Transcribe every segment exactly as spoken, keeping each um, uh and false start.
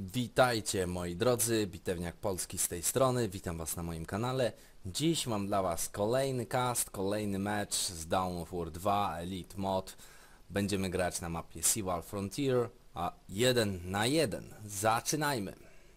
Witajcie moi drodzy, Bitewniak Polski z tej strony, witam was na moim kanale. Dziś mam dla was kolejny cast, kolejny mecz z Dawn of War dwa Elite Mod. Będziemy grać na mapie Seawall Frontier, a jeden na jeden. Zaczynajmy!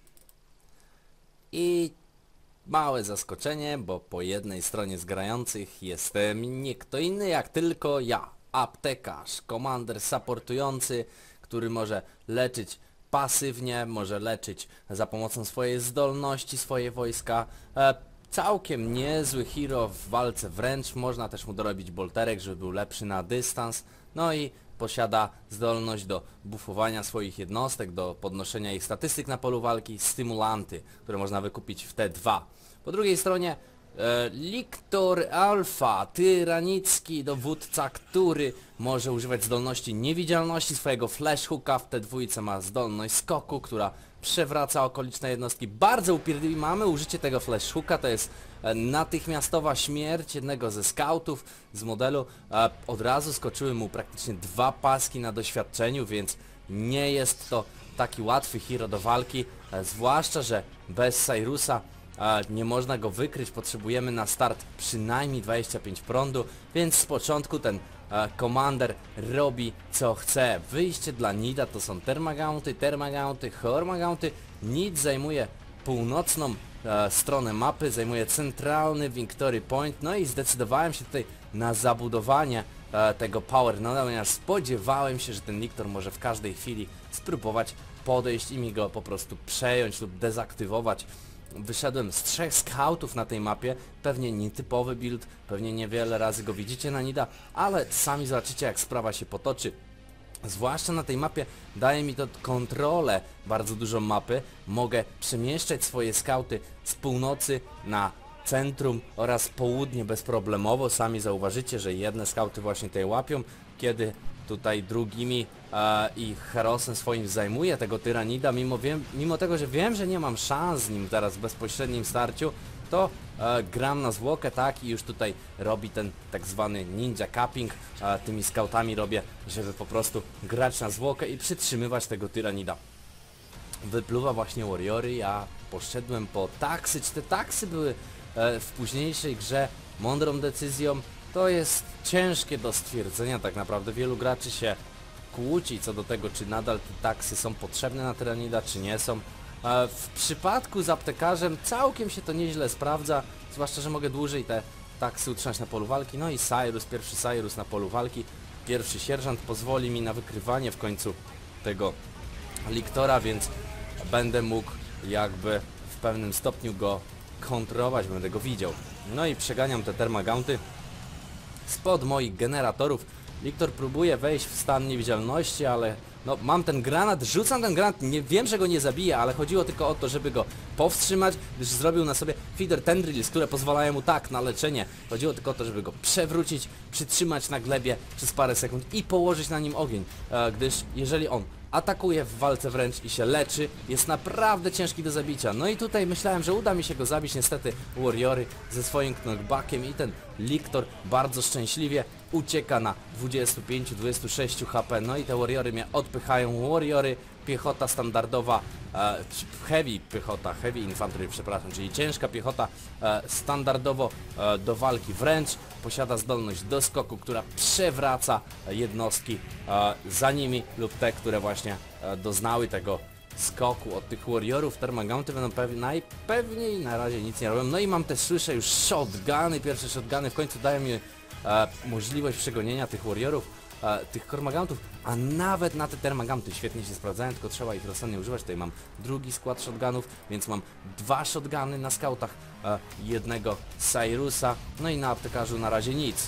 I małe zaskoczenie, bo po jednej stronie z grających jestem nie kto inny jak tylko ja, aptekarz, komander supportujący, który może leczyć pasywnie, może leczyć za pomocą swojej zdolności, swoje wojska. E, całkiem niezły hero w walce wręcz, można też mu dorobić bolterek, żeby był lepszy na dystans. No i posiada zdolność do buffowania swoich jednostek, do podnoszenia ich statystyk na polu walki, stymulanty, które można wykupić w T dwa. Po drugiej stronie e, Liktor Alpha, tyranicki dowódca, który może używać zdolności niewidzialności, swojego flash hooka. W T dwa ma zdolność skoku, która przewraca okoliczne jednostki. Bardzo upierdliwi mamy użycie tego flash hooka, to jest e, natychmiastowa śmierć jednego ze scoutów z modelu. E, od razu skoczyły mu praktycznie dwa paski na doświadczeniu, więc nie jest to taki łatwy hero do walki, e, zwłaszcza że bez Cyrusa a nie można go wykryć, potrzebujemy na start przynajmniej dwadzieścia pięć prądu, więc z początku ten komander robi co chce. Wyjście dla Nida to są termagaunty, termagaunty, hormagaunty. Nid zajmuje północną e, stronę mapy, zajmuje centralny Victory Point, no i zdecydowałem się tutaj na zabudowanie e, tego power noda, ponieważ spodziewałem się, że ten Liktor może w każdej chwili spróbować podejść i mi go po prostu przejąć lub dezaktywować. Wyszedłem z trzech scoutów na tej mapie, pewnie nietypowy build, pewnie niewiele razy go widzicie na Nida, ale sami zobaczycie jak sprawa się potoczy. Zwłaszcza na tej mapie daje mi to kontrolę bardzo dużo mapy, mogę przemieszczać swoje skauty z północy na centrum oraz południe bezproblemowo. Sami zauważycie, że jedne skauty właśnie tutaj łapią, kiedy tutaj drugimi e, i herosem swoim zajmuje tego tyranida, mimo, wiem, mimo tego, że wiem, że nie mam szans z nim teraz w bezpośrednim starciu, to e, gram na zwłokę, tak, i już tutaj robi ten tak zwany ninja capping, e, tymi skautami robię, żeby po prostu grać na zwłokę i przytrzymywać tego tyranida. Wypluwa właśnie warriory, ja poszedłem po taksy, czy te taksy były e, w późniejszej grze mądrą decyzją. To jest ciężkie do stwierdzenia tak naprawdę, wielu graczy się kłóci co do tego, czy nadal te taksy są potrzebne na tyranida, czy nie są. E, w przypadku z aptekarzem całkiem się to nieźle sprawdza, zwłaszcza, że mogę dłużej te taksy utrzymać na polu walki. No i Cyrus, pierwszy Cyrus na polu walki, pierwszy sierżant pozwoli mi na wykrywanie w końcu tego Liktora, więc będę mógł jakby w pewnym stopniu go kontrolować, będę go widział. No i przeganiam te termagaunty spod moich generatorów. Liktor próbuje wejść w stan niewidzialności, ale no mam ten granat, rzucam ten granat, nie wiem, że go nie zabije, ale chodziło tylko o to, żeby go powstrzymać, gdyż zrobił na sobie feeder tendrils, które pozwalają mu tak na leczenie. Chodziło tylko o to, żeby go przewrócić, przytrzymać na glebie przez parę sekund i położyć na nim ogień, e, gdyż jeżeli on atakuje w walce wręcz i się leczy, jest naprawdę ciężki do zabicia. No i tutaj myślałem, że uda mi się go zabić, niestety warriory ze swoim knockbackiem i ten Liktor bardzo szczęśliwie ucieka na dwadzieścia pięć dwadzieścia sześć H P. No i te warriory mnie odpychają. Warriory, piechota standardowa, e, heavy piechota, heavy infantry, przepraszam, czyli ciężka piechota e, standardowo e, do walki wręcz. Posiada zdolność do skoku, która przewraca jednostki e, za nimi lub te, które właśnie e, doznały tego skoku od tych warriorów. Termagaunty będą pewnie, najpewniej na razie nic nie robią. No i mam też, słyszę już shotguny, pierwsze shotguny w końcu dają mi e, możliwość przegonienia tych warriorów, e, tych termagauntów, a nawet na te termagaunty świetnie się sprawdzają, tylko trzeba ich rozsądnie używać. Tutaj mam drugi skład shotgunów, więc mam dwa shotguny na skautach, e, jednego Cyrusa, no i na aptekarzu na razie nic.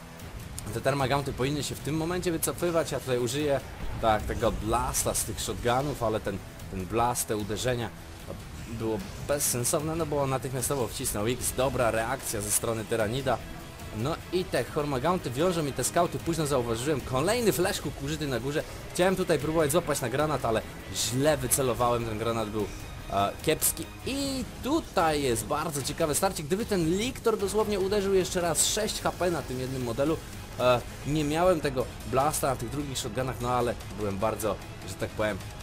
Te termagaunty powinny się w tym momencie wycofywać, ja tutaj użyję tak, tego blasta z tych shotgunów, ale ten, ten blast, te uderzenia było bezsensowne, no bo on natychmiastowo wcisnął X, dobra reakcja ze strony tyranida. No i te hormagaunty wiążą mi te skauty, późno zauważyłem kolejny flash hook użyty na górze. Chciałem tutaj próbować złapać na granat, ale źle wycelowałem, ten granat był e, kiepski. I tutaj jest bardzo ciekawe starcie, gdyby ten Liktor dosłownie uderzył jeszcze raz sześć H P na tym jednym modelu. E, nie miałem tego blasta na tych drugich shotgunach, no ale byłem bardzo, że tak powiem,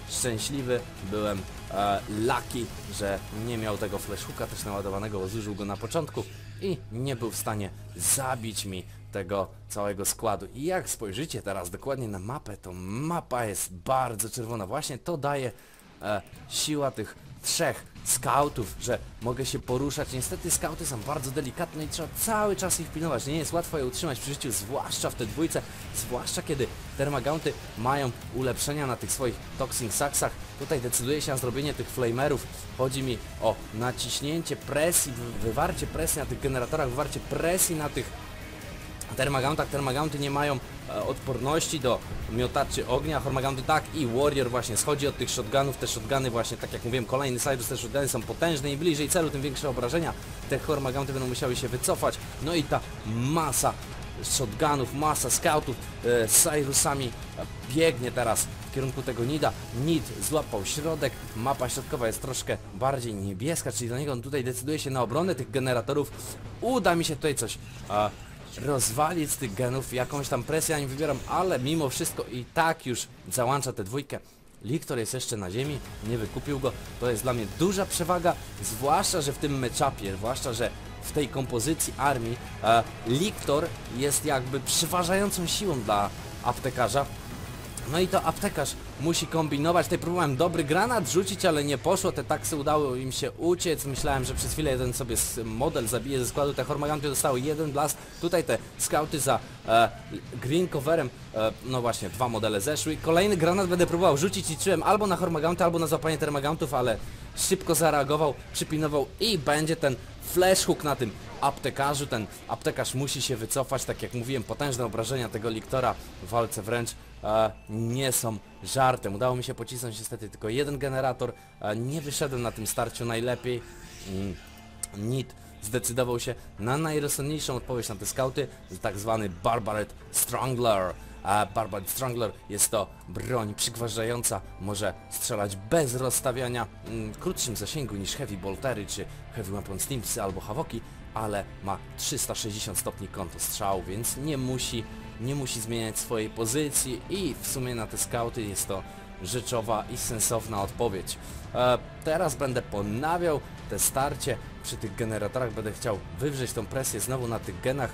szczęśliwy, byłem e, lucky, że nie miał tego flashhooka też naładowanego, bo zużył go na początku i nie był w stanie zabić mi tego całego składu. I jak spojrzycie teraz dokładnie na mapę, to mapa jest bardzo czerwona. Właśnie to daje e, siła tych trzech skautów, że mogę się poruszać. Niestety skauty są bardzo delikatne i trzeba cały czas ich pilnować. Nie jest łatwo je utrzymać przy życiu, zwłaszcza w tej dwójce, zwłaszcza kiedy Termagounty mają ulepszenia na tych swoich Toxin Sacksach. Tutaj decyduje się na zrobienie tych flamerów. Chodzi mi o naciśnięcie presji, wywarcie presji na tych generatorach, wywarcie presji na tych Termagauntach. Termagounty nie mają e, odporności do miotaczy ognia, Hormagounty tak, i Warrior właśnie schodzi od tych shotgunów. Te shotguny właśnie, tak jak mówiłem, kolejny Cyrus, te shotguny są potężne i bliżej celu, tym większe obrażenia. Te Hormagounty będą musiały się wycofać. No i ta masa shotgunów, masa scoutów e, z Cyrusami e, biegnie teraz w kierunku tego Nida. Nid złapał środek, mapa środkowa jest troszkę bardziej niebieska, czyli do niego on tutaj decyduje się na obronę tych generatorów. Uda mi się tutaj coś e, rozwalić z tych genów, jakąś tam presję ja nie wybieram, ale mimo wszystko i tak już załącza tę dwójkę. Lictor jest jeszcze na ziemi, nie wykupił go, to jest dla mnie duża przewaga, zwłaszcza, że w tym matchupie, zwłaszcza, że w tej kompozycji armii e, Lictor jest jakby przeważającą siłą dla aptekarza. No i to aptekarz musi kombinować. Tutaj próbowałem dobry granat rzucić, ale nie poszło. Te taksy udało im się uciec. Myślałem, że przez chwilę jeden sobie model zabije ze składu. Te Hormagounty dostały jeden blast. Tutaj te skauty za e, green coverem, e, no właśnie, dwa modele zeszły. Kolejny granat będę próbował rzucić i czułem albo na Hormagounty, albo na złapanie Termagauntów, ale szybko zareagował, przypilnował i będzie ten flashhook na tym aptekarzu. Ten aptekarz musi się wycofać. Tak jak mówiłem, potężne obrażenia tego Lictora w walce wręcz e, nie są żartem. Udało mi się pocisnąć niestety tylko jeden generator. E, nie wyszedłem na tym starciu najlepiej. Mm, Nid zdecydował się na najrozsądniejszą odpowiedź na te skauty, tak zwany Barbaret Strangler. A Barbaret Strangler jest to broń przygważająca, może strzelać bez rozstawiania, mm, krótszym zasięgu niż Heavy Boltery czy Heavy Weapon Slingsy albo Havoki, ale ma trzysta sześćdziesiąt stopni kątu strzału, więc nie musi, nie musi zmieniać swojej pozycji i w sumie na te skauty jest to rzeczowa i sensowna odpowiedź. E, teraz będę ponawiał te starcie przy tych generatorach, będę chciał wywrzeć tą presję znowu na tych genach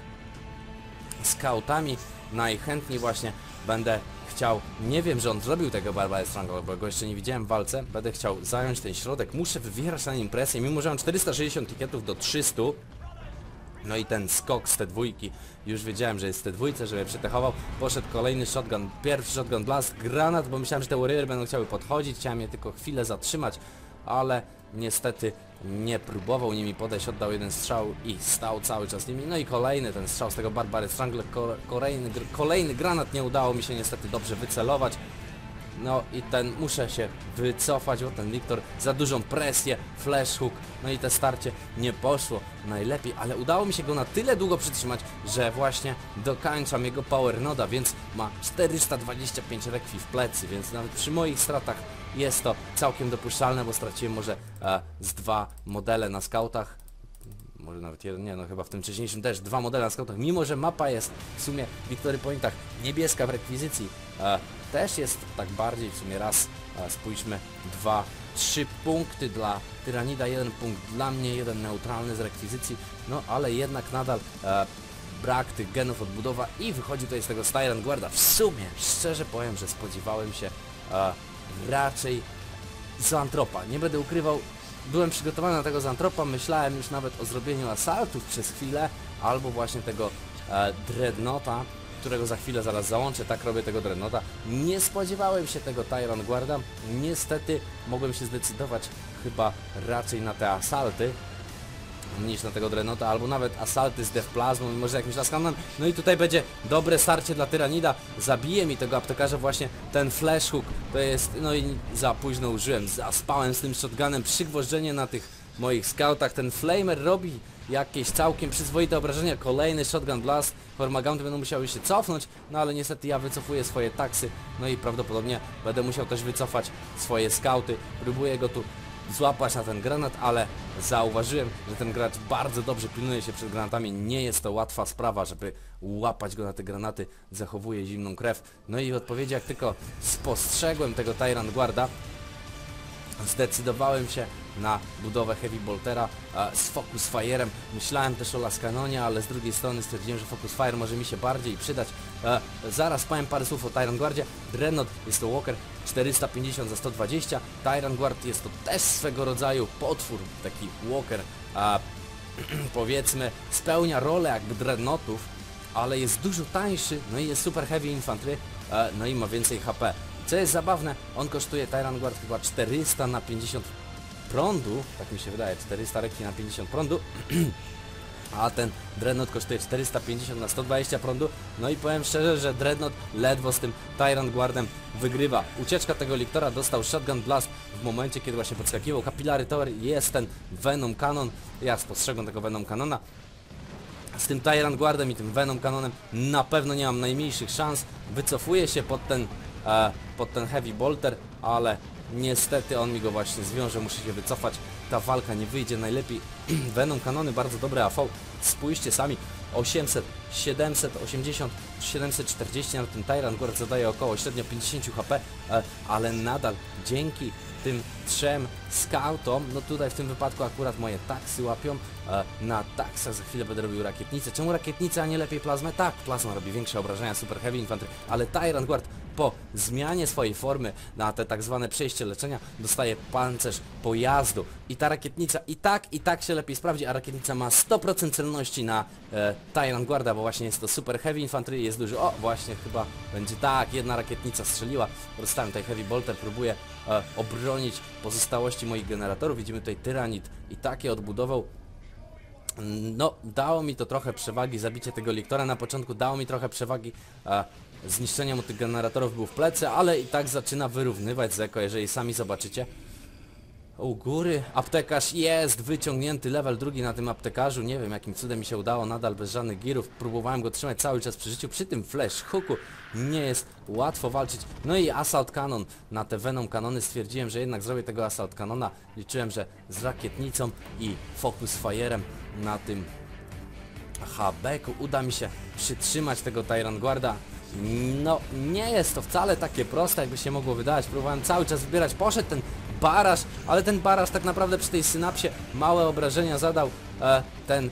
skautami. Najchętniej właśnie będę chciał, nie wiem, że on zrobił tego Barbaret Strangler, bo go jeszcze nie widziałem w walce, będę chciał zająć ten środek, muszę wywierać na nim presję, mimo że mam czterysta sześćdziesiąt tiketów do trzystu. No i ten skok z te dwójki, już wiedziałem, że jest z te dwójce, żeby przetechował. Poszedł kolejny shotgun, pierwszy shotgun blast, granat, bo myślałem, że te warriory będą chciały podchodzić, chciałem je tylko chwilę zatrzymać, ale niestety nie próbował nimi podejść, oddał jeden strzał i stał cały czas nimi. No i kolejny ten strzał z tego Barbaret Strangler, kolejny, kolejny granat, nie udało mi się niestety dobrze wycelować. No i ten, muszę się wycofać, bo ten Lictor za dużą presję, flashhook, no i te starcie nie poszło najlepiej, ale udało mi się go na tyle długo przytrzymać, że właśnie dokańczam jego power noda, więc ma czterysta dwadzieścia pięć rekwi w plecy, więc nawet przy moich stratach jest to całkiem dopuszczalne, bo straciłem może e, z dwa modele na skautach. Może nawet jeden, nie no chyba w tym wcześniejszym też dwa modele na skautach, mimo że mapa jest w sumie w Victory Pointach niebieska w rekwizycji, e, też jest tak bardziej w sumie raz, e, spójrzmy, dwa, trzy punkty dla Tyranida, jeden punkt dla mnie, jeden neutralny z rekwizycji, no ale jednak nadal e, brak tych genów odbudowa i wychodzi tutaj z tego Tyrant Guarda. W sumie, szczerze powiem, że spodziewałem się e, raczej Zoantropa, nie będę ukrywał. Byłem przygotowany na tego Zoantropa, myślałem już nawet o zrobieniu asaltów przez chwilę, albo właśnie tego e, Dreadnoughta, którego za chwilę zaraz załączę, tak robię tego Dreadnoughta. Nie spodziewałem się tego Tyrant Guarda, niestety mogłem się zdecydować chyba raczej na te asalty, niż na tego Dreadnoughta, albo nawet asalty z Death Plasmą, może jakimś laskanem. No i tutaj będzie dobre starcie dla Tyranida, zabije mi tego aptekarza właśnie ten flashhook, to jest, no i za późno użyłem, zaspałem z tym shotgunem, przygwożdżenie na tych moich scoutach, ten flamer robi jakieś całkiem przyzwoite obrażenia, kolejny shotgun blast, Hormagounty będą musiały się cofnąć, no ale niestety ja wycofuję swoje taksy, no i prawdopodobnie będę musiał też wycofać swoje skauty, próbuję go tu złapać na ten granat, ale zauważyłem, że ten gracz bardzo dobrze pilnuje się przed granatami. Nie jest to łatwa sprawa, żeby łapać go na te granaty, zachowuje zimną krew. No i w odpowiedzi, jak tylko spostrzegłem tego Tyrant Guarda, zdecydowałem się na budowę Heavy Boltera e, z Focus Fire'em. Myślałem też o Laskanonie, ale z drugiej strony stwierdziłem, że Focus Fire może mi się bardziej przydać. E, zaraz powiem parę słów o Tyrant Guardzie. Dreadnought jest to Walker czterysta pięćdziesiąt za sto dwadzieścia. Tyrant Guard jest to też swego rodzaju potwór, taki Walker. E, powiedzmy, spełnia rolę jakby Dreadnoughtów, ale jest dużo tańszy, no i jest super heavy infantry, e, no i ma więcej H P. Co jest zabawne, on kosztuje Tyrant Guard chyba czterysta na pięćdziesiąt prądu, tak mi się wydaje, czterysta reki na pięćdziesiąt prądu, a ten Dreadnought kosztuje czterysta pięćdziesiąt na sto dwadzieścia prądu, no i powiem szczerze, że Dreadnought ledwo z tym Tyrant Guardem wygrywa. Ucieczka tego Liktora, dostał Shotgun Blast w momencie, kiedy właśnie podskakiwał. Capillary Tower, jest ten Venom Cannon, ja spostrzegłem tego Venom Cannona. Z tym Tyrant Guardem i tym Venom Cannonem na pewno nie mam najmniejszych szans. Wycofuję się pod ten, e, pod ten Heavy Bolter, ale niestety on mi go właśnie zwiąże, muszę się wycofać. Ta walka nie wyjdzie najlepiej. Venom Cannony, bardzo dobre A V. Spójrzcie sami, osiemset, siedemset osiemdziesiąt, siedemset czterdzieści na ten Tyrant Guard zadaje około średnio pięćdziesiąt H P, e, ale nadal dzięki tym trzem scoutom, no tutaj w tym wypadku akurat moje taksy łapią, e, na taksach za chwilę będę robił rakietnicę. Czemu rakietnicę, a nie lepiej plazmę? Tak, plazma robi większe obrażenia, super heavy infantry, ale Tyrant Guard po zmianie swojej formy na te tak zwane przejście leczenia dostaje pancerz pojazdu i ta rakietnica i tak, i tak się lepiej sprawdzi, a rakietnica ma sto procent celności na e, Tyrant Guarda, bo właśnie jest to super heavy infantry, jest duży, o właśnie chyba będzie tak, jedna rakietnica strzeliła, dostałem tutaj Heavy Bolter, próbuję e, obronić pozostałości moich generatorów, widzimy tutaj Tyranid i takie odbudował. No, dało mi to trochę przewagi, zabicie tego Liktora na początku dało mi trochę przewagi, e, zniszczenie mu tych generatorów był w plecy, ale i tak zaczyna wyrównywać Zeko, jeżeli sami zobaczycie. U góry aptekarz jest wyciągnięty, level drugi na tym aptekarzu, nie wiem jakim cudem mi się udało, nadal bez żadnych girów, próbowałem go trzymać cały czas przy życiu, przy tym flash hooku nie jest łatwo walczyć. No i Assault Cannon, na te Venom Canony stwierdziłem, że jednak zrobię tego Assault Cannona, liczyłem, że z rakietnicą i Focus Fire'em na tym H B-ku uda mi się przytrzymać tego Tyrant Guarda. No, nie jest to wcale takie proste, jakby się mogło wydawać. Próbowałem cały czas wybierać, poszedł ten baraż, ale ten baraż tak naprawdę przy tej synapsie małe obrażenia zadał. E, ten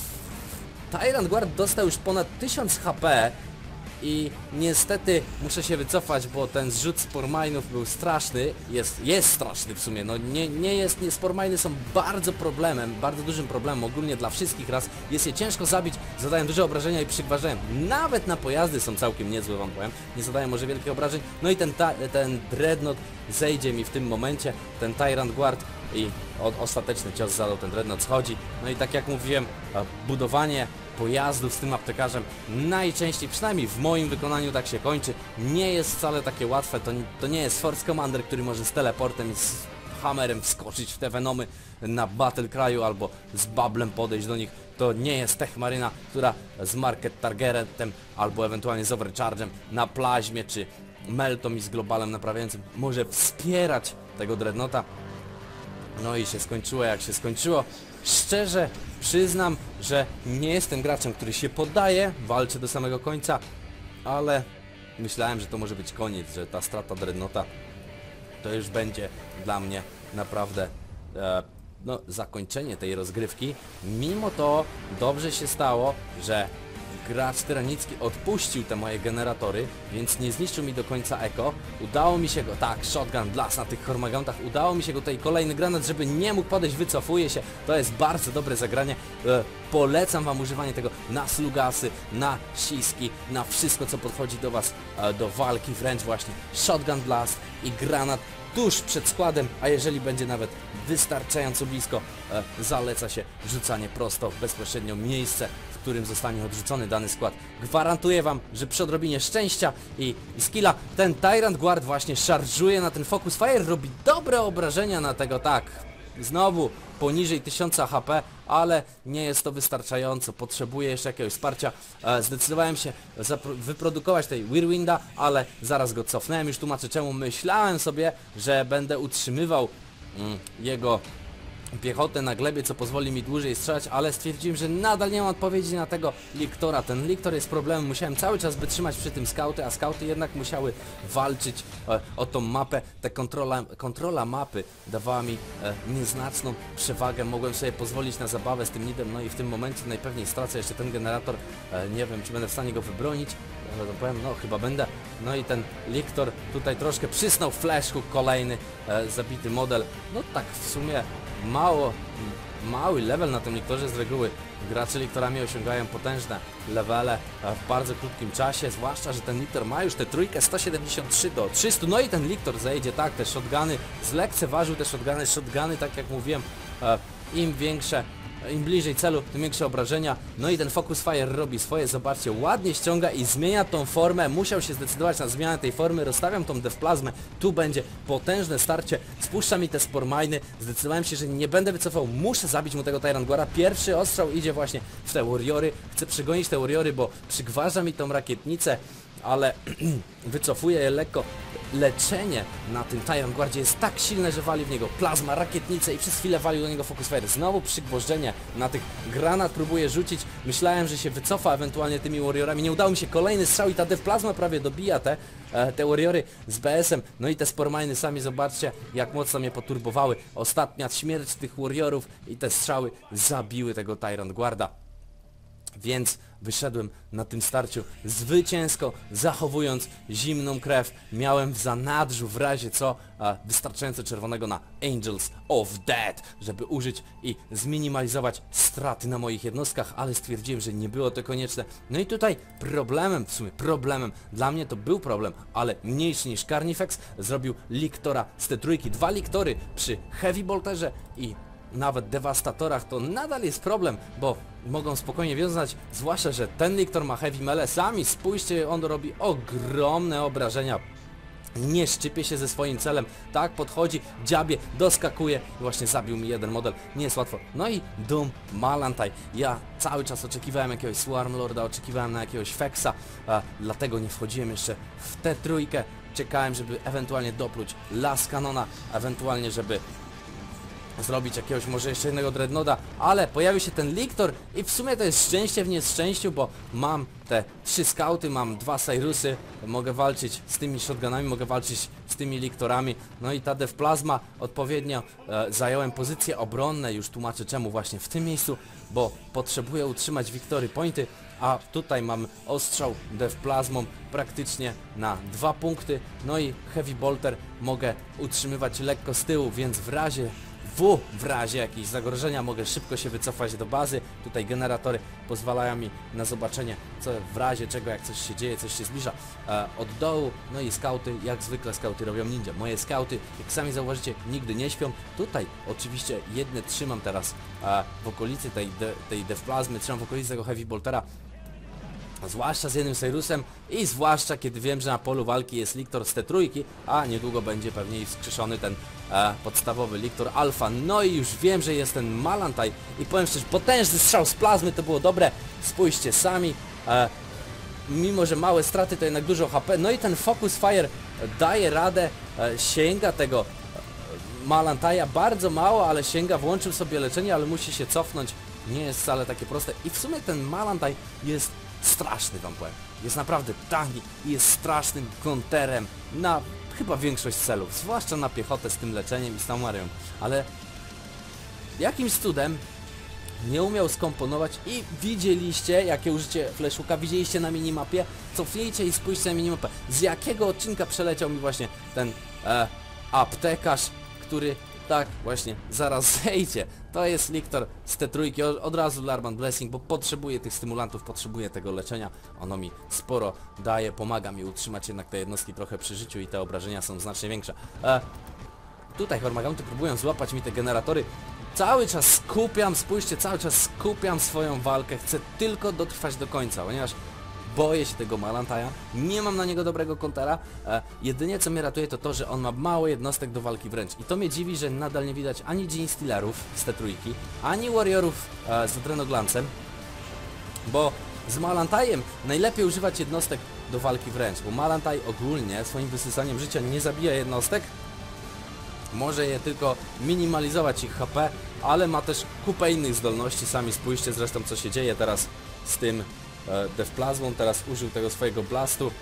Tyrant Guard dostał już ponad tysiąc H P i niestety muszę się wycofać, bo ten zrzut spormine'ów był straszny, jest, jest straszny w sumie, no nie, nie jest, nie, sporminy są bardzo problemem, bardzo dużym problemem ogólnie dla wszystkich raz, jest je ciężko zabić, zadają duże obrażenia i przygwarzają, nawet na pojazdy są całkiem niezłe, wam powiem, nie zadają może wielkich obrażeń, no i ten, ta, ten Dreadnought zejdzie mi w tym momencie, ten Tyrant Guard i o, ostateczny cios zadał ten Dreadnought, schodzi, no i tak jak mówiłem, budowanie pojazdów z tym aptekarzem najczęściej, przynajmniej w moim wykonaniu tak się kończy, nie jest wcale takie łatwe, to, to nie jest Force Commander, który może z teleportem i z hammerem wskoczyć w te Venomy na Battle Cry'u albo z Bablem podejść do nich, to nie jest Tech Marina, która z Market Targetem albo ewentualnie z Overcharge'em na Plaźmie czy Meltom i z Globalem naprawiającym może wspierać tego Dreadnoughta. No i się skończyło jak się skończyło. Szczerze przyznam, że nie jestem graczem, który się poddaje, walczę do samego końca, ale myślałem, że to może być koniec, że ta strata Dreadnoughta to już będzie dla mnie naprawdę e, no, zakończenie tej rozgrywki. Mimo to dobrze się stało, że gracz tyranicki odpuścił te moje generatory, więc nie zniszczył mi do końca eko. Udało mi się go, tak, Shotgun Blast na tych Hormagauntach, udało mi się go tutaj kolejny granat, żeby nie mógł podejść, wycofuje się. To jest bardzo dobre zagranie. E, polecam wam używanie tego na slugasy, na siski, na wszystko co podchodzi do was, e, do walki wręcz właśnie. Shotgun Blast i granat tuż przed składem, a jeżeli będzie nawet wystarczająco blisko, e, zaleca się rzucanie prosto w bezpośrednio miejsce, w którym zostanie odrzucony dany skład. Gwarantuję wam, że przy odrobinie szczęścia i, i skilla ten Tyrant Guard właśnie szarżuje na ten Focus Fire, robi dobre obrażenia na tego, tak, znowu poniżej tysiąca H P, ale nie jest to wystarczająco, potrzebuję jeszcze jakiegoś wsparcia. E, zdecydowałem się wyprodukować tej Whirlwinda, ale zaraz go cofnąłem, już tłumaczę czemu. Myślałem sobie, że będę utrzymywał mm, jego piechotę na glebie, co pozwoli mi dłużej strzelać, ale stwierdziłem, że nadal nie mam odpowiedzi na tego Liktora. Ten Liktor jest problemem, musiałem cały czas wytrzymać przy tym skauty, a skauty jednak musiały walczyć e, o tą mapę. Ta kontrola, kontrola mapy dawała mi e, nieznaczną przewagę, mogłem sobie pozwolić na zabawę z tym nidem, no i w tym momencie najpewniej stracę jeszcze ten generator, e, nie wiem, czy będę w stanie go wybronić, ale to powiem, no chyba będę. No i ten Liktor tutaj troszkę przysnął, flash hook kolejny, e, zabity model, no tak w sumie mało, mały level na tym Liktorze. Z reguły gracze Liktorami osiągają potężne levele w bardzo krótkim czasie, zwłaszcza, że ten Liktor ma już tę trójkę sto siedemdziesiąt trzy do trzystu, no i ten Liktor zejdzie, tak, te shotguny, zlekceważył te shotguny, shotguny, tak jak mówiłem, im większe, im bliżej celu, tym większe obrażenia. No i ten Focus Fire robi swoje, zobaczcie, ładnie ściąga i zmienia tą formę, musiał się zdecydować na zmianę tej formy, rozstawiam tą Deathplazmę, tu będzie potężne starcie, spuszcza mi te Sporminy, zdecydowałem się, że nie będę wycofał, muszę zabić mu tego Tyrant Guara, pierwszy ostrzał idzie właśnie w te Warriory, chcę przegonić te Warriory, bo przygwarza mi tą rakietnicę, ale wycofuję je lekko. Leczenie na tym Tyrant Guardzie jest tak silne, że wali w niego plazma, rakietnicę i przez chwilę walił do niego Focus Fire. Znowu przygwożdżenie na tych granat próbuje rzucić. Myślałem, że się wycofa ewentualnie tymi Warriorami. Nie udało mi się, kolejny strzał i ta Deathplazma prawie dobija te, e, te Warriory z B S-em. No i te Sporminy, sami zobaczcie, jak mocno mnie poturbowały. Ostatnia śmierć tych Warriorów i te strzały zabiły tego Tyrant Guarda. Więc wyszedłem na tym starciu zwycięsko, zachowując zimną krew. Miałem w zanadrzu w razie co a, wystarczająco czerwonego na Angels of Death, żeby użyć i zminimalizować straty na moich jednostkach, ale stwierdziłem, że nie było to konieczne. No i tutaj problemem, w sumie problemem, dla mnie to był problem, ale mniejszy niż Carnifex, zrobił Liktora z te trójki. Dwa Liktory przy Heavy Bolterze i nawet Devastatorach to nadal jest problem, bo mogą spokojnie wiązać, zwłaszcza, że ten Liktor ma Heavy Melee, sami spójrzcie, on robi ogromne obrażenia. Nie szczypie się ze swoim celem, tak, podchodzi, dziabie, doskakuje i właśnie zabił mi jeden model, nie jest łatwo. No i Doom Malantaj, ja cały czas oczekiwałem jakiegoś Swarmlorda, oczekiwałem na jakiegoś Fexa, a dlatego nie wchodziłem jeszcze w tę trójkę, czekałem, żeby ewentualnie dopluć Las Canona, ewentualnie żeby zrobić jakiegoś może jeszcze jednego Dreadnoughta, ale pojawił się ten Liktor i w sumie to jest szczęście w nieszczęściu, bo mam te trzy skauty, mam dwa Cyrusy, mogę walczyć z tymi shotgunami, mogę walczyć z tymi Liktorami, no i ta Deathplazma odpowiednio e, zająłem pozycje obronne, już tłumaczę czemu właśnie w tym miejscu, bo potrzebuję utrzymać Victory Pointy, a tutaj mam ostrzał Deathplazmą praktycznie na dwa punkty, no i Heavy Bolter mogę utrzymywać lekko z tyłu, więc w razie W, w razie jakiegoś zagrożenia mogę szybko się wycofać do bazy. Tutaj generatory pozwalają mi na zobaczenie, co w razie czego, jak coś się dzieje, coś się zbliża e, od dołu. No i skauty, jak zwykle skauty robią ninja. Moje skauty, jak sami zauważycie, nigdy nie śpią. Tutaj oczywiście jedne trzymam teraz e, w okolicy tej, de, tej Deathplazmy, trzymam w okolicy tego Heavy Boltera. Zwłaszcza z jednym Cyrusem i zwłaszcza kiedy wiem, że na polu walki jest Liktor z T trójki, a niedługo będzie pewnie wskrzeszony ten e, podstawowy Liktor Alpha. No i już wiem, że jest ten Malantaj i powiem szczerze, potężny strzał z plazmy, to było dobre. Spójrzcie sami, e, mimo że małe straty to jednak dużo H P. No i ten Focus Fire daje radę, e, sięga tego Malantaja bardzo mało, ale sięga, włączył sobie leczenie, ale musi się cofnąć. Nie jest wcale takie proste i w sumie ten Malantaj jest straszny, wam powiem. Jest naprawdę tani i jest strasznym konterem na chyba większość celów, zwłaszcza na piechotę z tym leczeniem i z tą Marią, ale jakimś cudem nie umiał skomponować i widzieliście, jakie użycie fleszuka, widzieliście na minimapie, cofnijcie i spójrzcie na minimapę, z jakiego odcinka przeleciał mi właśnie ten e, aptekarz, który tak właśnie zaraz zejdzie. To jest Liktor z T trójki, od razu Larband Blessing, bo potrzebuję tych stymulantów, potrzebuję tego leczenia, ono mi sporo daje, pomaga mi utrzymać jednak te jednostki trochę przy życiu i te obrażenia są znacznie większe. E, tutaj Hormaganty próbują złapać mi te generatory, cały czas skupiam, spójrzcie, cały czas skupiam swoją walkę, chcę tylko dotrwać do końca, ponieważ boję się tego Malantaja, nie mam na niego dobrego kontera, e, jedynie co mnie ratuje to to, że on ma mało jednostek do walki wręcz i to mnie dziwi, że nadal nie widać ani Gene Stealerów z T trójki, ani Warriorów e, z Adrenoglancem, bo z Malantajem najlepiej używać jednostek do walki wręcz, bo Malantaj ogólnie swoim wysysaniem życia nie zabija jednostek, może je tylko minimalizować ich H P, ale ma też kupę innych zdolności, sami spójrzcie zresztą co się dzieje teraz z tym e, Devplazmą, teraz użył tego swojego blastu.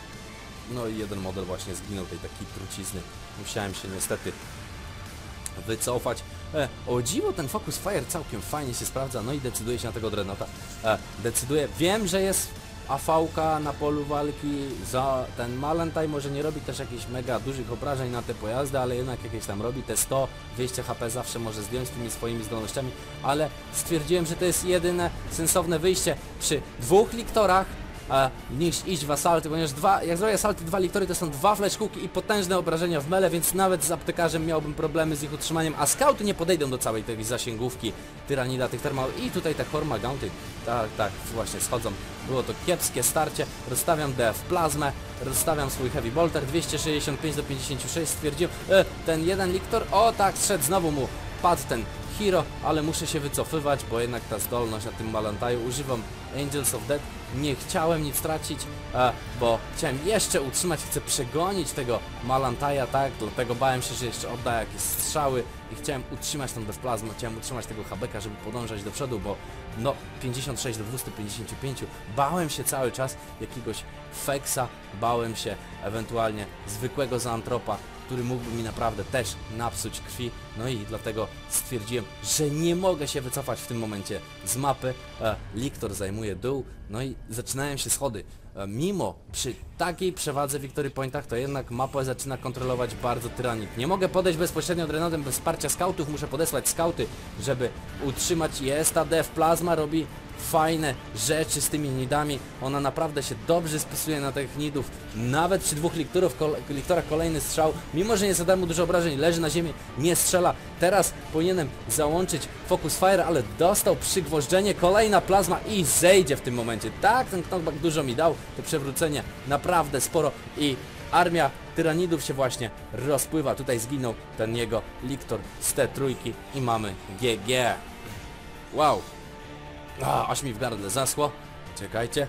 No i jeden model właśnie zginął, tej takiej trucizny. Musiałem się niestety wycofać. E, o dziwo ten Focus Fire całkiem fajnie się sprawdza, no i decyduje się na tego Dreadnoughta. E, decyduje, wiem, że jest A V-ka na polu walki, za ten Malantaj może nie robi też jakichś mega dużych obrażeń na te pojazdy, ale jednak jakieś tam robi, te sto dwieście H P zawsze może zdjąć tymi swoimi zdolnościami, ale stwierdziłem, że to jest jedyne sensowne wyjście przy dwóch liktorach, a, niż iść w asalty, ponieważ dwa, jak zrobię asalty, dwa liktory to są dwa flash hooki i potężne obrażenia w mele, więc nawet z aptekarzem miałbym problemy z ich utrzymaniem, a skauty nie podejdą do całej tej zasięgówki tyranida tych termał i tutaj te Hormagounty, tak, tak, właśnie schodzą. Było to kiepskie starcie, rozstawiam D F plazmę, rozstawiam swój Heavy Bolter, dwieście sześćdziesiąt pięć do pięćdziesięciu sześciu, stwierdziłem, e, ten jeden liktor, o tak, szedł znowu mu, padł ten Hero, ale muszę się wycofywać, bo jednak ta zdolność na tym Malantaju, używam Angels of Death, nie chciałem nic tracić, e, bo chciałem jeszcze utrzymać, chcę przegonić tego Malantaja, tak, dlatego bałem się, że jeszcze odda jakieś strzały i chciałem utrzymać tą bezplazmę, chciałem utrzymać tego Habeka, żeby podążać do przodu, bo no pięćdziesiąt sześć do dwustu pięćdziesięciu pięciu, bałem się cały czas jakiegoś Fexa, bałem się ewentualnie zwykłego Zoantropa, który mógłby mi naprawdę też napsuć krwi, no i dlatego stwierdziłem, że nie mogę się wycofać w tym momencie z mapy. E, Liktor zajmuje dół, no i zaczynają się schody. E, mimo przy takiej przewadze w Victory Pointach, to jednak mapę zaczyna kontrolować bardzo tyranik. Nie mogę podejść bezpośrednio Dreadnoughtem bez wsparcia skautów, muszę podesłać skauty, żeby utrzymać. Jest ta Dev Plazma, robi fajne rzeczy z tymi nidami, ona naprawdę się dobrze spisuje na tych nidów, nawet przy dwóch liktorów, kol liktorach kolejny strzał, mimo że nie zada mu dużo obrażeń, leży na ziemi, nie strzela, teraz powinienem załączyć Focus Fire, ale dostał przygwożdżenie, kolejna plazma i zejdzie w tym momencie, tak, ten knockback dużo mi dał, to przewrócenie naprawdę sporo i armia tyranidów się właśnie rozpływa, tutaj zginął ten jego liktor z T trzy i mamy G G. Wow. A, aż mi w gardle zaschło. Czekajcie.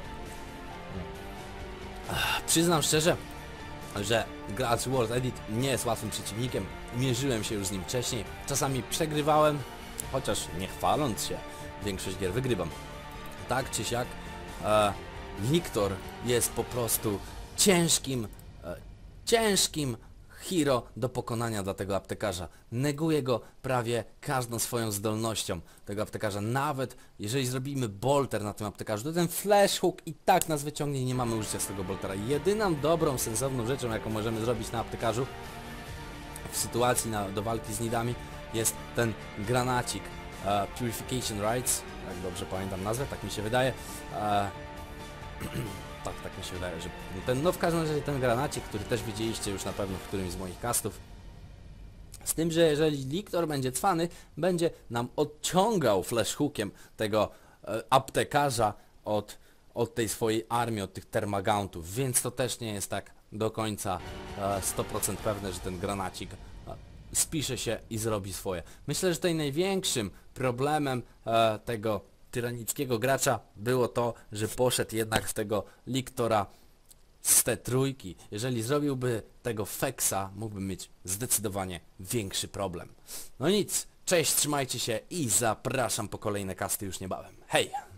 Ach, przyznam szczerze, że gracz World Edit nie jest łatwym przeciwnikiem. Mierzyłem się już z nim wcześniej. Czasami przegrywałem, chociaż nie chwaląc się, większość gier wygrywam. Tak czy siak, e, Liktor jest po prostu ciężkim, e, ciężkim hero do pokonania dla tego aptekarza. Neguje go prawie każdą swoją zdolnością tego aptekarza. Nawet jeżeli zrobimy bolter na tym aptekarzu, to ten flash hook i tak nas wyciągnie i nie mamy użycia z tego boltera. Jedyną dobrą, sensowną rzeczą, jaką możemy zrobić na aptekarzu w sytuacji na, do walki z nidami, jest ten granacik uh, Purification Rights, jak dobrze pamiętam nazwę, tak mi się wydaje. Uh, Tak, tak mi się wydaje, że ten, no w każdym razie ten granacik, który też widzieliście już na pewno w którymś z moich castów. Z tym, że jeżeli Liktor będzie cwany, będzie nam odciągał flash hookiem tego e, aptekarza od, od tej swojej armii, od tych termagauntów, więc to też nie jest tak do końca e, sto procent pewne, że ten granacik e, spisze się i zrobi swoje. Myślę, że tutaj największym problemem e, tego tyranickiego gracza było to, że poszedł jednak w tego Liktora z T trzy. Jeżeli zrobiłby tego Fexa, mógłby mieć zdecydowanie większy problem. No nic, cześć, trzymajcie się i zapraszam po kolejne casty już niebawem. Hej!